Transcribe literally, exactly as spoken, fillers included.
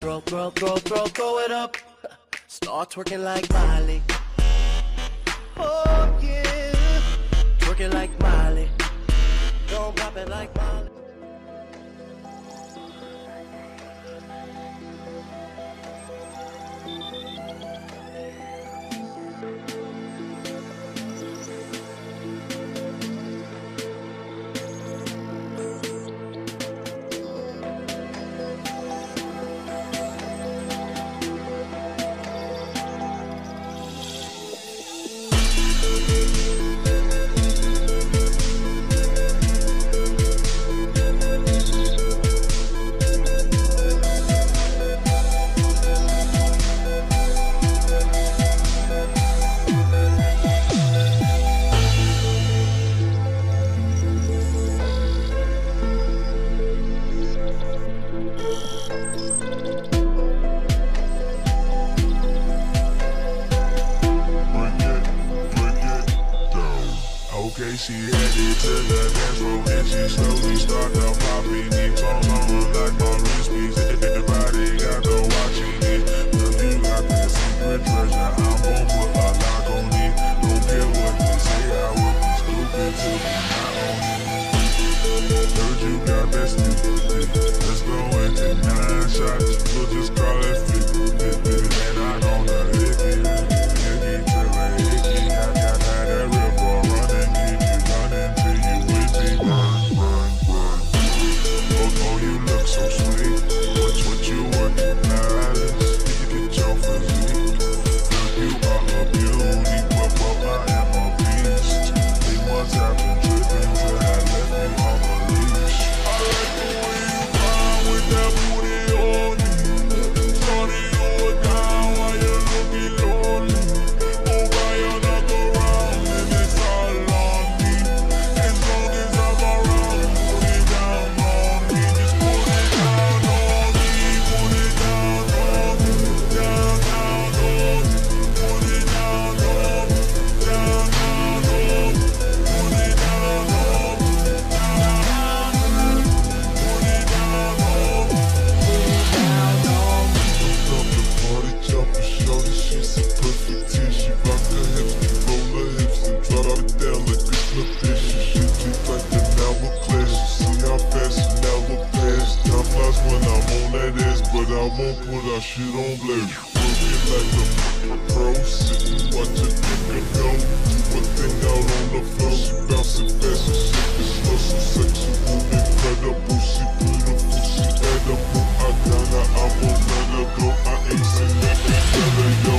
Throw, throw, throw, throw, throw it up. Start twerking like Miley. Oh yeah, twerking like Miley. Don't pop it like Miley. Okay, she headed to the dance floor and she slowly started popping it. Tongue on like Maurice Beats. Everybody got to watching it. Girl, you got that secret treasure. I'm gon' put a lock on it. Don't care what they say, I would be stupid to be not on it. Heard you got that stupid. Let's go and take nine shots. We'll just call it fifty. And I know the hickey, hickey till a hickey. I got that real boy running. Oh, you look so sweet. What, what you working, Alice? Get your physique. Girl, you are a beauty, but, but I am a beast. They must have been tripping till I left me on a leash. I like the way you ride with that booty on you. Shorty, you are down while you're looking lonely. Oh, why you not around? And it's all on me. As long as I'm around, put it down on me. Just put it down on me. Put it down on me. Down, down on me. Put it down on me. Down, down on me. Put it down on me. Down, down on me. Put it down on me. Down on me. Come to party, jumping, shorty, she's a perfect ten. She rock her hips, she roll her hips, and drop it down like it's no dish. She treat like an hourglass. You see how fast an hour pass. Time flies when I'm on that ass, but I won't put our shit on blast. Working like a fucking pro, sitting watch a nigga go. Do a thing out on the floor. She bouncing fast and shit is slow, so sexual, incredible. She beautiful, she edible. I got her, I won't let her go. I ain't seen nothing better, yo.